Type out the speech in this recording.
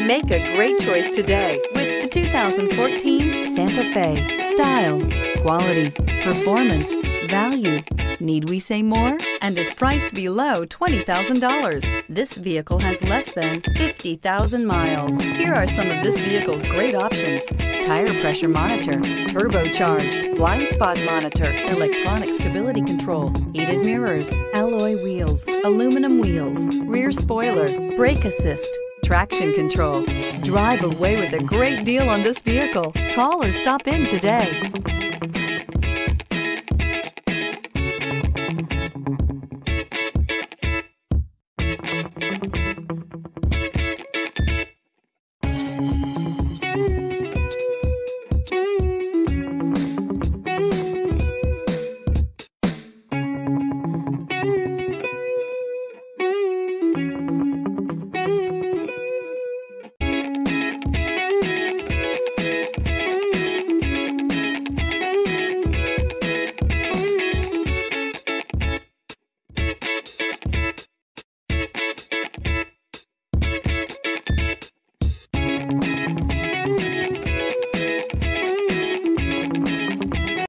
Make a great choice today with the 2014 Santa Fe. Style, quality, performance, value. Need we say more? And is priced below $20,000. This vehicle has less than 50,000 miles. Here are some of this vehicle's great options: tire pressure monitor, turbocharged, blind spot monitor, electronic stability control, heated mirrors, alloy wheels, aluminum wheels, rear spoiler, brake assist, traction control. Drive away with a great deal on this vehicle. Call or stop in today.